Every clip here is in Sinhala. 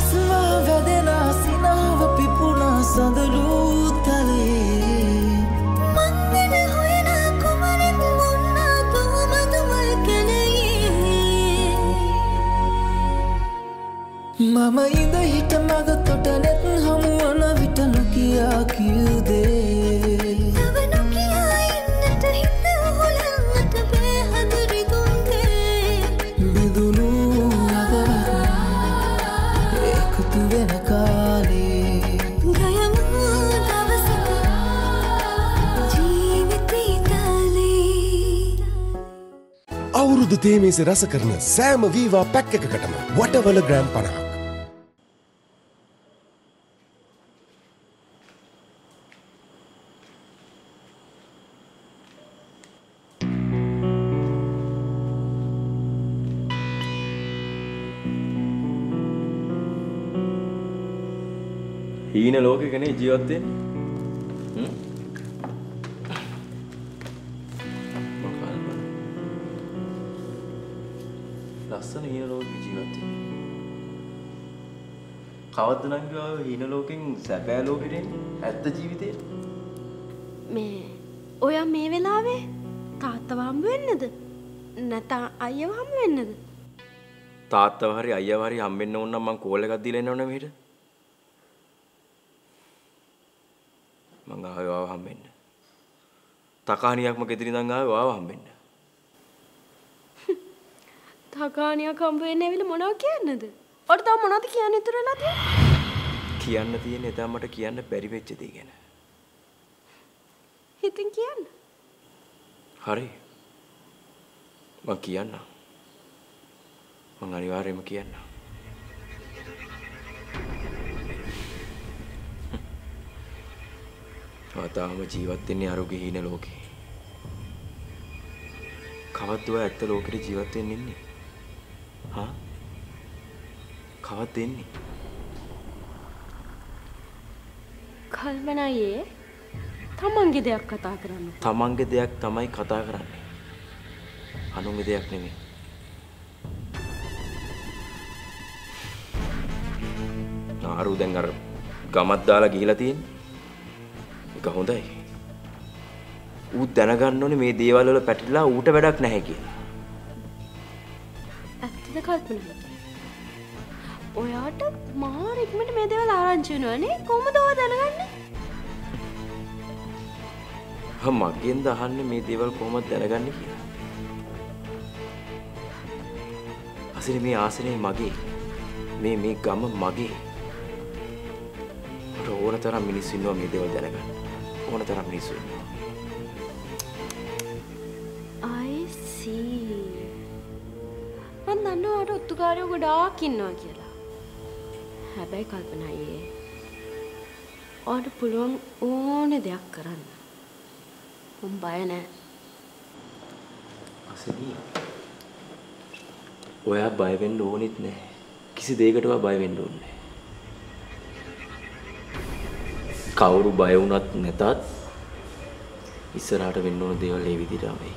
ඇස්වා වැදෙනා සිනාව පිපුණා සඳලු තලේ මංගන හොයන කුමරෙක් මුන්නා කොහොමදමල් කලේ මම ඉඳ හිට මග තොට නැත් හමුවන විට නොකියා කිව්දේ අවුරුදු තේමේස රස කරන සෑම වීවා පැක් එකකටම වටවල ග්‍රෑම් 50ක්. හීන ලෝකෙකනේ ජීවත් වෙන්නේ. ලස්සන හීන ලෝකෙක ජීවත් වෙන්නේ. කවද්ද නම් ගාව හීන ලෝකෙන් සැබෑ ලෝකෙට එන්නේ? ඇත්ත ජීවිතේ. මේ ඔයා මේ වෙලාවේ තාත්තව හම්බ වෙන්නද? නැත්නම් අයියව හම්බ වෙන්නද? තාත්තව හරි අයියව හරි හම්බෙන්න ඕන නම් මං කෝල් එකක් දීලා එන්න ඕනේ මෙහෙට. මං ආවේ ආව හම්බෙන්න. තකාණියක්ම ගෙදරින් ඉඳන් ආවේ ආව හම්බෙන්න. තකාණියක් හම්බ වෙන්න ඇවිල්ලා මොනවද කියන්නේද? ඔයාට තව මොනවද කියන්න ඉතුරු වෙලා තියෙන්නේ? කියන්න තියෙන්නේ එදා මට කියන්න බැරි වෙච්ච දේ ගැන. හිතින් කියන්න. හරි. මං කියන්න. මං අනිවාර්යයෙන්ම කියන්න. තාම ජීවත් වෙන්නේ අරුගේ හීන ලෝකේ. කවද්ද ඔය ඇත්ත ලෝකෙට ජීවත් වෙන්න ඉන්නේ? හා? කවද්ද එන්නේ? කල්පනායේ තමන්ගේ දෙයක් කතා කරන්න. තමන්ගේ දෙයක් තමයි කතා කරන්නේ. අනුන්ගේ දෙයක් නෙමෙයි. ආරු දැන් අර ගමත් දාලා ගිහිලා තියෙන්නේ. ඒක හොඳයි. ඌ දැනගන්න ඕනේ මේ දේවල් වල පැටලිලා ඌට වැඩක් නැහැ කියලා. ඇත්තද කල්පනා? ඔයාට මාර ඉක්මනට මේ දේවල් ආරංචි වෙනවනේ. කොහොමද ඔයා දැනගන්නේ? මගෙන්ද අහන්නේ මේ දේවල් කොහොමද දැනගන්නේ කියලා. අසිරි මේ ආසනේ මගේ. මේ ගම මගේ. මට ඕන තරම් මිනිස්සු ඉන්නවා මේ දේවල් දැනගන්න. ඕන තරම් මිනිස්සු ඉන්නවා. මම දන්නවා ඔයාට ඔත්තුකාරයෝ ගොඩාක් ඉන්නවා කියලා. හැබැයි කල්පනායේ ඔයාට පුළුවන් ඕනේ දෙයක් කරන්න. මම බය නැහැ. අසනී. ඔයා බය වෙන්න ඕනෙත් නැහැ. කිසි දෙයකටවත් බය වෙන්න ඕනේ නැහැ. කවුරු බය වුණත් නැතත් ඉස්සරහට වෙන්න ඕන දේවල් ඒ විදිහටම වෙයි.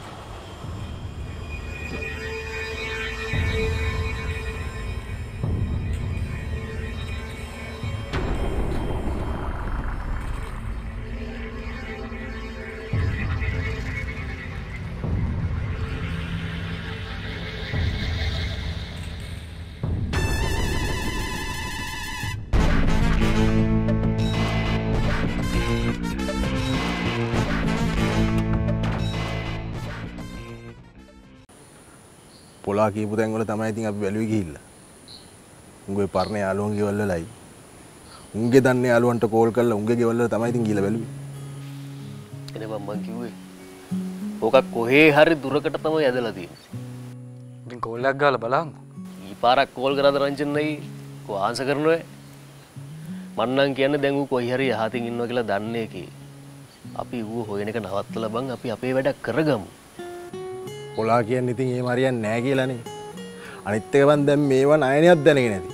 පොලා කියපු තැන් වල තමයි ඉතින් අපි බැලුවේ ගිහිල්ලා. උන්ගේ පරණ යාළුවන්ගේ ගෙවල් වලයි. උන්ගේ දන්නේ යාළුවන්ට කෝල් කරලා උන්ගේ ගෙවල් වල තමයි ඉතින් ගිහිල්ලා බැලුවේ. එනේ මම කිව්වේ. ඕක කොහේ හරි දුරකට තමයි ඇදලා තියෙන්නේ. ඉතින් කෝල් එකක් ගාලා බලන්න. ඊ පාරක් කෝල් කරාද රංජනයි කො ආන්සර් කරනවා. මන්නම් කියන්නේ දැන් ඌ කොහේ හරි යහතින් ඉන්නවා කියලා දන්නේ කී. අපි ඌ හොයන එක නවත්තලා බං අපි අපේ වැඩ කරගමු. පොලා කියන්නේ ඉතින් එහෙම හරියන්නේ නැහැ කියලානේ. අනිත් එක වන් දැන් මේවා නයනයක් දැනගෙන නැති.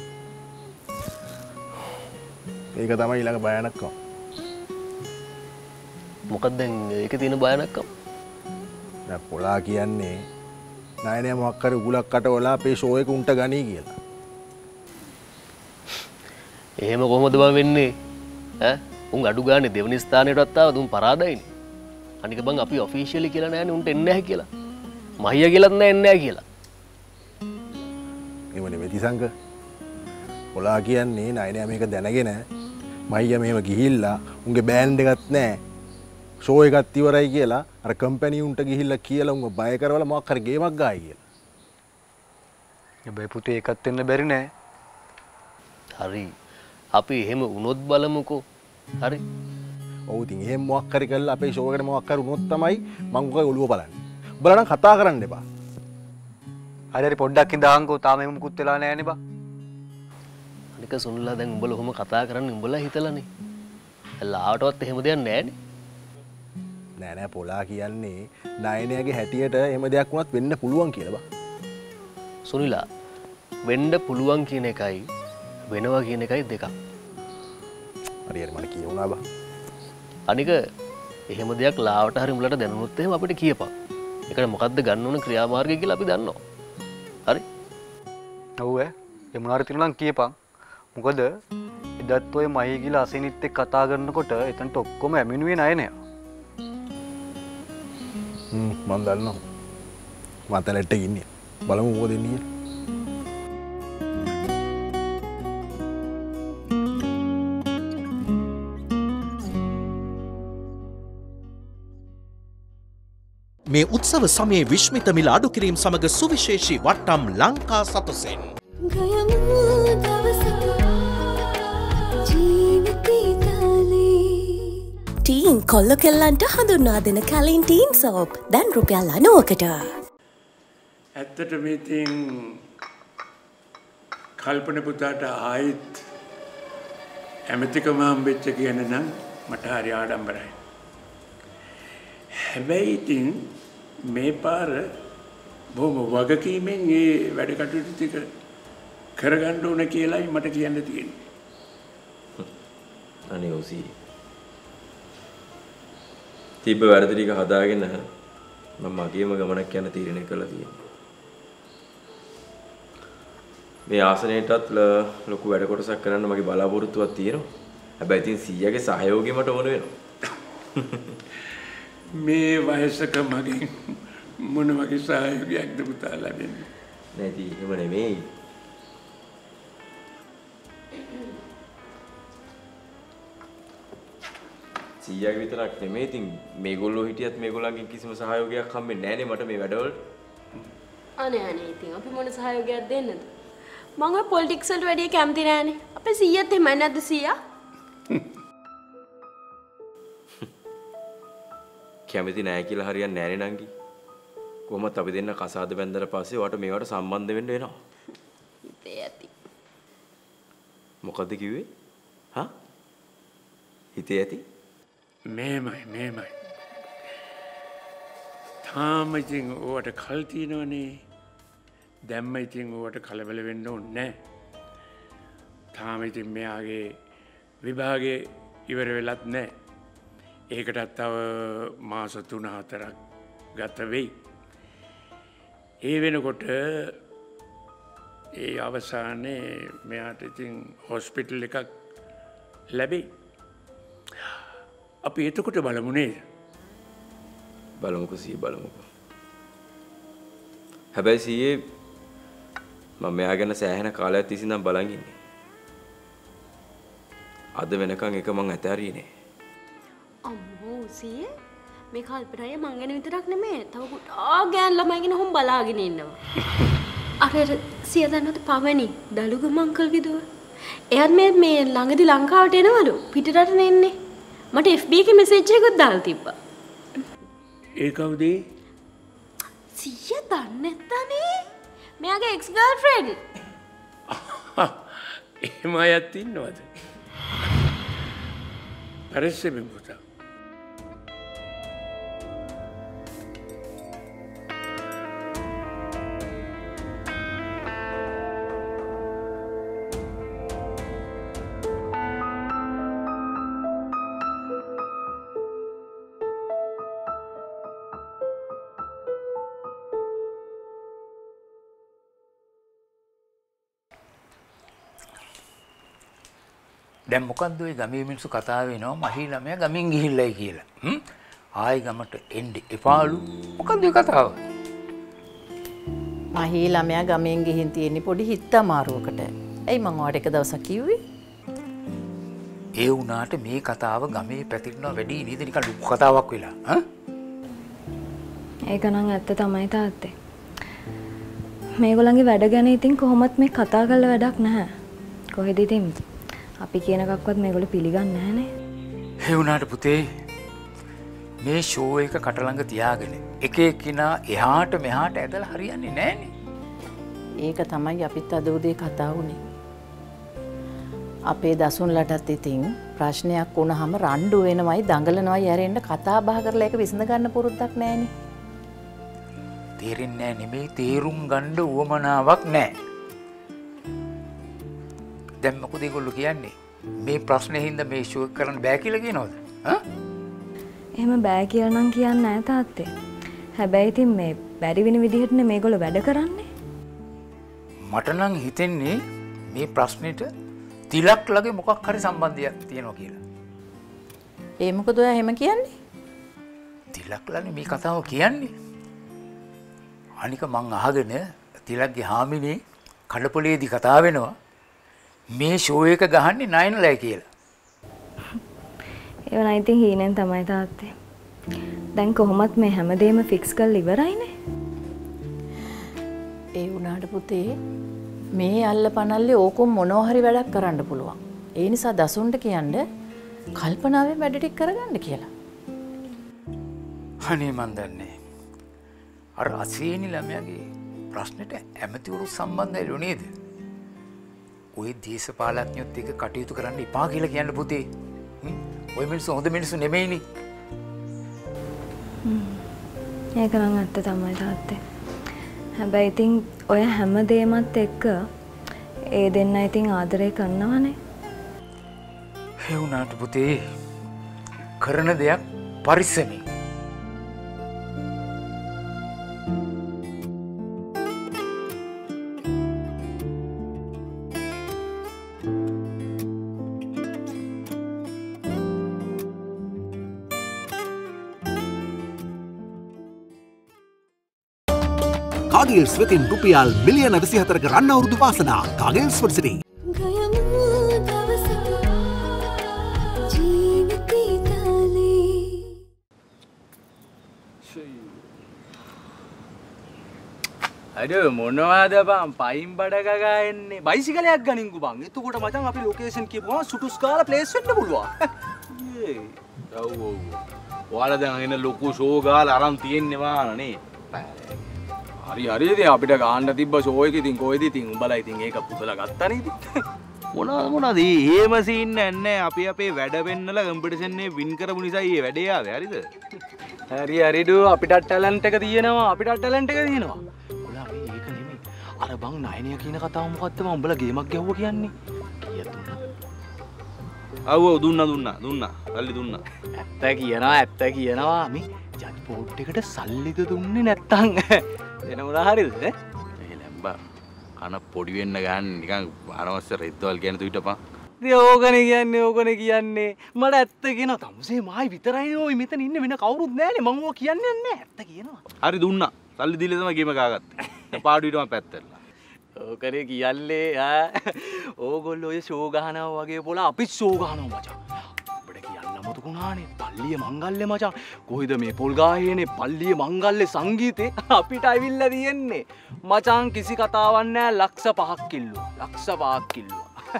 ඒක තමයි ඊළඟ භයානකම. මොකක්ද දැන් ඒකේ තියෙන භයානකම? දැන් පොලා කියන්නේ නයනය මොකක් හරි උගුලක් කටවලා අපේ ෂෝ එක උන්ට ගනී කියලා. එහෙම කොහොමද බං වෙන්නේ? ඈ උන් අඩු ගානේ දෙවෙනි ස්ථානයටවත් ආව දුන් පරාදයිනේ. අනික බං අපි ඔෆිෂියලි කියලා නෑනේ උන්ට එන්නේ නැහැ කියලා. මහියා කියලාත් නෑ එන්නේ නැහැ කියලා. එමනේ මෙතිසංග. ඔලා කියන්නේ නයිනේ මේක දැනගෙන මහියා මෙහෙම ගිහිල්ලා උන්ගේ බෑන්ඩ් එකක් නෑ. ෂෝ එකක් ඉවරයි කියලා අර කම්පැනි උන්ට ගිහිල්ලා කියලා උන්ව බය කරවලා මොකක් හරි ගේමක් ගායි කියලා. හැබැයි පුතේ ඒකත් වෙන්න බැරි නෑ. හරි. අපි එහෙම වුණොත් බලමුකෝ. හරි. ඔව් ඉතින් එහෙම මොකක් හරි කරලා අපේ ෂෝ එකට මොකක් හරි වුණොත් තමයි මං ඔකයි ඔළුව බලන්නේ. උඹලා නම් කතා කරන්න එපා. හරි හරි පොඩ්ඩක් ඉඳහන්කෝ තාම එහෙම මුකුත් වෙලා නෑනේ බා. අනික සුනිලා දැන් උඹලා ඔහොම කතා කරන්නේ උඹලා හිතලානේ. ලාවටවත් එහෙම දෙයක් නෑනේ. නෑ පොලා කියන්නේ නයනයාගේ හැටියට එහෙම දෙයක් වුණත් වෙන්න පුළුවන් කියලා බා. සුනිලා වෙන්න පුළුවන් කියන එකයි වෙනවා කියන එකයි දෙකක්. හරියට මට කියවුණා බා. අනික එහෙම දෙයක් ලාවට හරි උඹලට දැනුනොත් එහෙම අපිට කියපන්. ඒකට මොකද්ද ගන්න ඕන ක්‍රියාමාර්ගය කියලා අපි දන්නවා. හරි? ඔව් ඈ. ඒ මොනාරි තියුණා නම් කියපන්. මොකද එදත් ඔය මහී කියලා අසෙනිත් එක්ක කතා කරනකොට එතනට ඔක්කොම ඇමිනුවේ නයනේ. මම දන්නවා. මතලෙට ඉන්නේ. බලමු මොකද ඉන්නේ. මේ උත්සව සමයේ විශ්මිත මිල අඩු කිරීම සමග සුවිශේෂී වට්ටම් ලංකා සතසෙන් ටීන් කොල්ල කෙල්ලන්ට හඳුන්වා දෙන කලින් ටීන් සෝප් දැන් රුපියල් 90කට. ඇත්තටම ඉතින් කල්පන පුතාට ආයිත් ඇමතිකම හම්බෙච්ච කියන නම් මට හරි ආඩම්බරයි. හැබැයි ඉතින් මේ පාර බොහොම වගකීමෙන් ඒ වැඩ කටයුතු ටික කරගන්න ඕන කියලායි මට කියන්න තියෙන්නේ. අනේ ඔසි. තිබ්බ වැරදි ටික හදාගෙන මම මගේම ගමනක් යන තීරණය කළා තියෙනවා. මේ ආසනයටත් ලොකු වැඩ කොටසක් කරන්න මගේ බලාපොරොත්තුවක් තියෙනවා. හැබැයි ඉතින් 100ගේ සහයෝගය මට ඕන වෙනවා. මේ වයසක මගෙන් මොන වගේ සහයෝගයක්ද පුතා ලැබෙන්නේ? නැති එහෙම නෙමෙයි. සීයාගේ විතරක් නෙමෙයි ඉතින් මේගොල්ලෝ හිටියත් මේගොල්ලන්ගෙන් කිසිම සහයෝගයක් හම්බෙන්නේ නැහනේ මට මේ වැඩවලට. අනේ ඉතින් අපි මොන සහයෝගයක් දෙන්නද? මම ඔය පොලිටික්ස් වලට වැඩිය කැමති නෑනේ. අපේ සීයාත් එහෙමයි නැද්ද සීයා? කැමති නෑ කියලා හරියන්නේ නෑනේ නංගි. කොහොමත් අපි දෙන්න කසාද බැන්දලා පස්සේ ඔයාට මේවට සම්බන්ධ වෙන්න වෙනවා. හිතේ ඇති. මොකද්ද කිව්වේ? හා? හිතේ ඇති? මේමයි. තාම ඉතින් ඔයාට කල් තියෙනවනේ. දැම්ම ඉතින් ඔයාට කලබල වෙන්න ඕනේ නෑ. තාම ඉතින් මෙයාගේ විභාගේ ඉවර වෙලත් නෑ. ඒකටත් තව මාස 3-4ක් ගත වෙයි. ඒ වෙනකොට ඒ අවසානයේ මෙයාට ඉතින් හොස්පිටල් එකක් ලැබෙයි. අපි එතකොට බලමු නේද? බලමුකෝ සීයේ බලමුකෝ. හැබැයි සීයේ මම මෙයා ගැන සෑහෙන කාලයක් තිස්සේ ඉඳන් බලන් ඉන්නේ. අද වෙනකන් එක මං ඇතහැරියේ නෑ. අම්මෝ සීයේ මේ කල්පනාය මං ගැන විතරක් නෙමෙයි තව ගොඩාක් ගෑන් ළමයි ගැන හොම් බලාගෙන ඉන්නවා. අර සිය දන්නවද පවනි දලුගම අංකල් විදුව. එයාත් මේ ළඟදී ලංකාවට එනවලු පිටරට නෙන්නේ. මට FB එකේ මෙසේජ් එකක් දාලා තිබ්බා. ඒ කවුද? සිය දන්නේ නැත්තනේ. මෙයාගේ එක්ස් ගර්ල්ෆ්‍රෙන්ඩ්. එහෙම අයත් ඉන්නවද? පරිස්සමෙන් පුතා. දැන් මොකද්ද ওই ගමේ මිනිස්සු කතා වෙනවා මහී ළමයා ගමින් ගිහිල්ලයි කියලා. ආයි ගමට එන්න එපාලු. මොකද්ද ඒ කතාව? මහී ළමයා ගමෙන් ගිහින් තියෙන්නේ පොඩි හිත අමාරුවකට. එයි මං ඔයාලට එක දවසක් කිව්වේ. ඒ වුණාට මේ කතාව ගමේ පැතිරෙනවා වැඩි නේද නිකන් ලොකු කතාවක් වෙලා. ඒක නම් ඇත්ත තමයි තාත්තේ. මේගොල්ලන්ගේ වැඩ ගැන ඉතින් කොහොමත් මේ කතා කරලා වැඩක් නැහැ. කොහෙද ඉතින් අපි කියන එකක්වත් මේගොල්ලෝ පිළිගන්නේ නැහනේ. ඒ වුණාට පුතේ මේ ෂෝ එක කට ළඟ තියාගෙන එක එක්කිනා එහාට මෙහාට ඇදලා හරියන්නේ නැහනේ. ඒක තමයි අපිත් අද උදේ කතා වුණේ. අපේ දසුන්ලටත් ඉතින් ප්‍රශ්නයක් වුණාම රණ්ඩු වෙනවයි දඟලනවයි යරෙන්න කතා බහ කරලා ඒක විසඳ ගන්න පුරුද්දක් නැහනේ. තේරෙන්නේ නෙමෙයි තේරුම් ගන්න උවමනාවක් නැහැ. දැන් මොකද ඒගොල්ලෝ කියන්නේ? මේ ප්‍රශ්නේ හින්දා මේ ෂෝ එක කරන්න බෑ කියලා කියනවද? එහෙම බෑ කියලා නම් කියන්නේ නැහැ තාත්තේ. හැබැයි ඉතින් මේ බැරි වෙන විදිහටනේ මේගොල්ලෝ වැඩ කරන්නේ. මට නම් හිතෙන්නේ මේ ප්‍රශ්නෙට තිලක් ලගේ මොකක් හරි සම්බන්ධයක් තියෙනවා කියලා. ඒ මොකද ඔයා එහෙම කියන්නේ? තිලක් ලගේ මේ කතාව කියන්නේ. අනික මං අහගෙන තිලක්ගේ හාමිනේ කඩපොලේදී කතා වෙනවා මේ ෂෝ එක ගහන්නේ නයනලයි කියලා. ඒව නම් ඉතින් හීනෙන් තමයි තාත්තේ. දැන් කොහොමත් මේ හැමදේම ෆික්ස් කරලා ඉවරයිනේ. ඒ වුණාට පුතේ මේ අල්ලපනල්ලේ ඕකොම් මොනවා හරි වැඩක් කරන්න පුළුවන්. ඒ නිසා දසුන්ට කියන්න කල්පනාවෙන් වැඩ ටික කරගන්න කියලා. අනේ මන් දන්නේ. අර අසීනි ළමයාගේ ප්‍රශ්නෙට ඇමතිවරු සම්බන්ධයිලු නේද? ඔය දේශපාලඥයොත් එක්ක කටයුතු කරන්න එපා කියලා කියන්න පුතේ. ඔය මිනිස්සු හොඳ මිනිස්සු නෙමෙයිනේ. ඒක නම් ඇත්ත තමයි තාත්තේ. හැබැයි ඉතින් ඔය හැමදේමත් එක්ක ඒ දෙන්න ඉතින් ආදරය කරනවනේ. ඒ වුණාට පුතේ කරන දෙයක් පරිස්සමෙන්. කාගෙල්ස් වෙතින් රුපියල් මිලියන 24ක රන් අවුරුදු වාසනා කාගෙල්ස් වර්සිටි අඩෝ මොනවාද බං පයින් බඩ ගගා එන්නේ බයිසිකලයක් ගනින්කු බං එතකොට මචං අපි ලොකේෂන් කියපුවම සුටුස් කාලා ප්ලේස් වෙන්න පුළුවන් ඔව් ඔයාලා දැන් එන ලොකු ෂෝ ගාලා අරන් තියෙන්නේ වානනේ හරි හරි ඉතින් අපිට ගාන්න තිබ්බ ෂෝ එක ඉතින් කොහෙද ඉතින් උඹලා ඉතින් ඒක පුතලා ගත්තානේ ඉතින් මොනවාද එහෙම සීන් නැහැ අපි අපේ වැඩ වෙන්නලා කම්පිටිෂන් එකේ වින් කරපු නිසා ඊයේ වැඩේ ආවේ හරිද හරි හරිඩෝ අපිට ටැලන්ට් එක තියෙනවා අපිට ටැලන්ට් එක තියෙනවා ඔලා අපි ඒක නෙමෙයි අර බං නයනිය කියන කතාව මොකද්ද මම උඹලා ගේමක් ගැහුවා කියන්නේ කීයක් දුන්නා ඔව් දුන්නා සල්ලි දුන්නා ඇත්ත කියනවා මේ ජජ් බෝඩ් එකට සල්ලිද දුන්නේ නැත්තම් එන උනා හරිද ඒ ලැම්බා කන පොඩි වෙන්න ගන්න නිකන් අනවශ්‍ය රෙද්දවල් කියන තුිටපන් ඉතින් ඕකනේ කියන්නේ මට ඇත්ත කියනවා තමුසේ මායි විතරයිනේ ඔය මෙතන ඉන්නේ වෙන කවුරුත් නැහැනේ මම ඕක කියන්නේ නැහැ ඇත්ත කියනවා හරි දුන්නා සල්ලි දීලා තමයි ගේම ගාගත්තේ පාඩුවිට මම පැත්තටලා ඕකනේ කියන්නේ ඕගොල්ලෝ ඔය ෂෝ ගහනවා වගේ පොළ අපිත් ෂෝ ගහනවා මචං මතුකුණානේ පල්ලිය මංගල්‍ය මචං කොයිද මේ පොල් ගායේනේ පල්ලිය මංගල්‍ය සංගීතේ අපිට අවිල්ලා තියෙන්නේ මචං කිසි කතාවක් නැහැ ලක්ෂ 5ක් කිල්ලුවා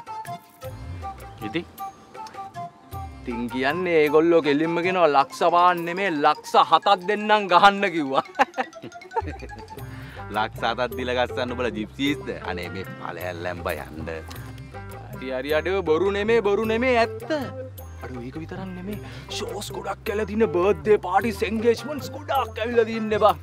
ඉතින් කියන්නේ ඒගොල්ලෝ කෙලින්ම කියනවා ලක්ෂ 5ක් නෙමෙයි ලක්ෂ 7ක් දෙන්නම් ගහන්න කිව්වා ලක්ෂ 7ක් දීලා ගස්සන්න බල ජිප්සීස්ද අනේ මේ පළහැල්ලම් බය යන්න හරි අඩේ බොරු නෙමෙයි ඇත්ත අඩෝ ඒක විතරක් නෙමෙයි ෂෝස් ගොඩක් කියලා දින බර්ත්ඩේ පාටිස් එන්ගේජ්මන්ට්ස් ගොඩක් ඇවිල්ලා දින්නේ බං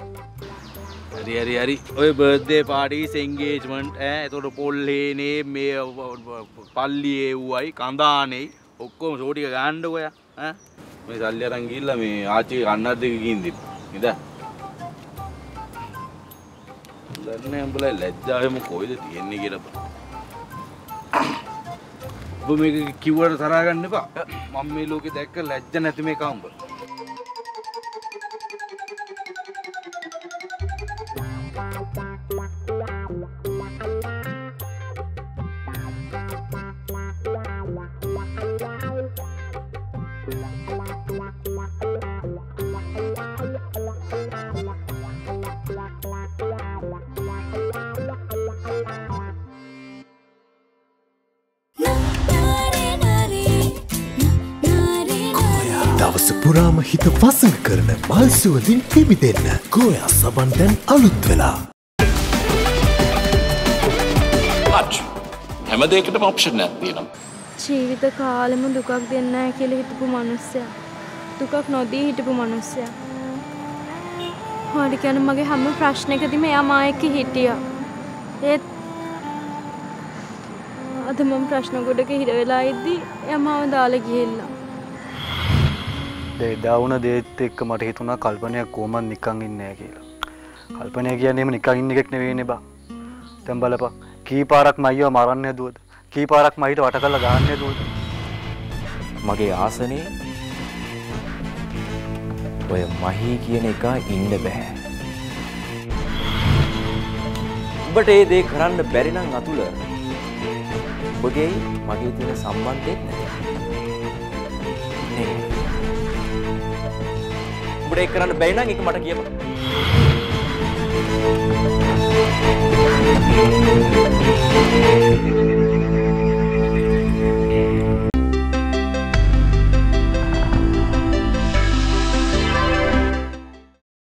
හරි ඔය බර්ත්ඩේ පාටිස් එන්ගේජ්මන්ට් එතකොට පොල්ලේනේ මේ පල්ලියේ උවයි කඳානේ ඔක්කොම ෂෝ ටික ගන්නකො යා මේ සල්ලි අරන් ගිහිල්ලා මේ ආච්චිගේ කන්නඩ දෙක ගිහින් දින්න නේද දන්නේ උඹලා ලැජ්ජාවෙම කොයිද තියෙන්නේ කියලා බං ඔබ මේක කිව්වට තරහා ගන්න එපා. මම මේ ලෝකේ දැක්ක ලැජ්ජ නැති මේක උඹ. දවස පුරාම හිත වසඟ කරන මල් සුවඳින් පිබිදෙන්න ගෝයා සබන් දැන් අලුත් වෙලා. හැම දෙයකටම ඔප්ෂන් එකක් තියෙනවා. ජීවිත කාලෙම දුකක් දෙන්නේ නැහැ කියලා හිතපු මිනිස්සයා. දුකක් නොදී හිටපු මිනිස්සයා. හොරි කියන්නේ මගේ හැම ප්‍රශ්නයකදීම එයා මා එක්ක හිටියා. ඒත් අද මම ප්‍රශ්න ගොඩක හිර වෙලා ඉද්දි එයා මාව දාලා ගිහිල්ලා. එදා වුණ දේත් එක්ක මට හිතුණා කල්පනයක් කොහොමද නිකන් ඉන්නේ නැහැ කියලා. කල්පනය කියන්නේ එහෙම නිකන් ඉන්න එකක් නෙවෙයිනේ බා. දැන් බලපන් කී පාරක් මයියව මරන්න හැදුවද? කී පාරක් මයිට වට කරලා ගහන්න හැදුවද? මගේ ආසනේ ඔය මහී කියන එක ඉන්න බෑ. ඔබට ඒ දේ කරන්න බැරි නම් අතුල ඔබගේ මගේ තියෙන සම්බන්ධෙත් නැහැ. ඔබට ඒක කරන්න බැරි නම් ඒක මට කියපන්.